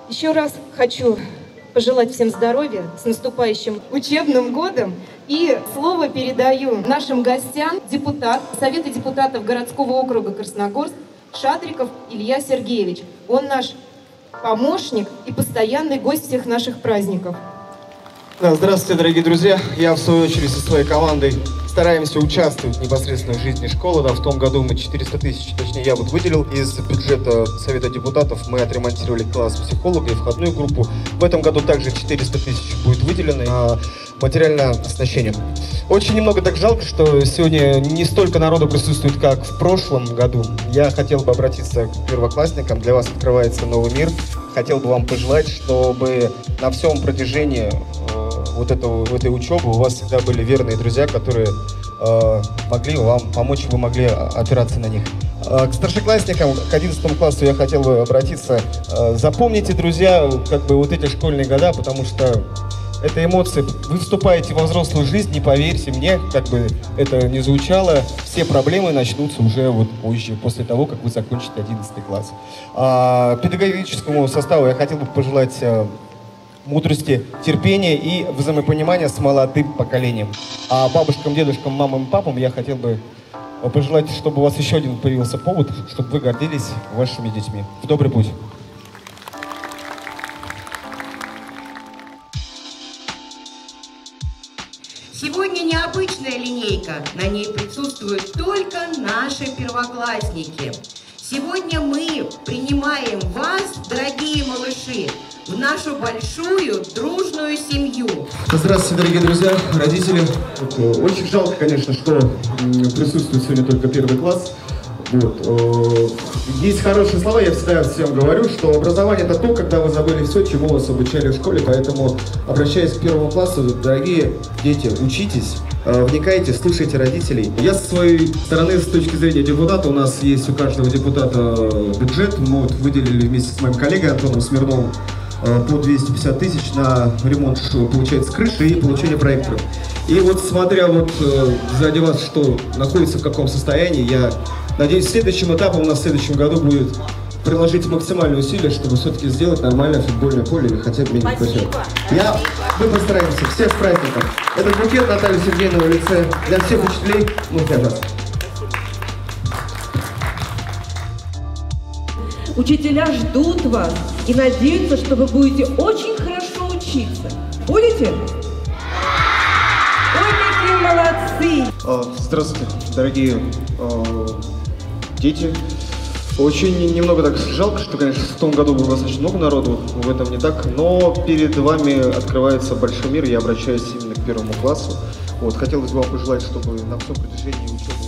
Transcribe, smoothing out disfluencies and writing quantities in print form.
Еще раз хочу пожелать всем здоровья, с наступающим учебным годом. И слово передаю нашим гостям, депутат Совета депутатов городского округа Красногорск Шадриков Илья Сергеевич. Он наш помощник и постоянный гость всех наших праздников. Здравствуйте, дорогие друзья. Я, в свою очередь, со своей командой стараемся участвовать непосредственно в жизни школы. Да, в том году мы 400 тысяч, точнее я вот выделил из бюджета Совета депутатов. Мы отремонтировали класс психолога и входную группу. В этом году также 400 тысяч будет выделено на материальное оснащение. Очень немного так жалко, что сегодня не столько народу присутствует, как в прошлом году. Я хотел бы обратиться к первоклассникам. Для вас открывается новый мир. Хотел бы вам пожелать, чтобы на всем протяжении этой учебы у вас всегда были верные друзья, которые могли вам помочь, вы могли опираться на них. К старшеклассникам, к 11 классу я хотел бы обратиться. Запомните, друзья, эти школьные года, потому что это эмоции. Вы вступаете во взрослую жизнь, не поверьте мне, это не звучало, все проблемы начнутся уже позже, после того, как вы закончите 11 класс. Педагогическому составу я хотел бы пожелать мудрости, терпения и взаимопонимания с молодым поколением. А бабушкам, дедушкам, мамам и папам я хотел бы пожелать, чтобы у вас еще один появился повод, чтобы вы гордились вашими детьми. В добрый путь! Сегодня необычная линейка, на ней присутствуют только наши первоклассники. Сегодня мы принимаем вас, дорогие малыши, в нашу большую дружную семью. Здравствуйте, дорогие друзья, родители. Очень жалко, конечно, что присутствует сегодня только первый класс. Есть хорошие слова, я всегда всем говорю, что образование — это то, когда вы забыли все, чему вас обучали в школе. Поэтому, обращаясь к первому классу, дорогие дети, учитесь, вникайте, слушайте родителей. Я со своей стороны, с точки зрения депутата, у нас есть у каждого депутата бюджет. Мы выделили вместе с моим коллегой Антоном Смирновым по 250 тысяч на ремонт, получается, крыши и получение проекторов. И смотря сзади вас, что находится в каком состоянии, я надеюсь, следующим этапом у нас в следующем году будет приложить максимальные усилия, чтобы все-таки сделать нормальное футбольное поле или хотя бы мини-площадку. Мы постараемся. Всех с праздником. Этот букет Натальи Сергеевны в лице для всех учителей, для вас. Учителя ждут вас и надеются, что вы будете очень хорошо учиться. Будете? Ой, какие молодцы! Здравствуйте, дорогие дети. Очень немного так жалко, что, конечно, в том году было достаточно много народу, в этом не так, но перед вами открывается большой мир, я обращаюсь именно к первому классу. Хотелось бы вам пожелать, чтобы на всем протяжении учебы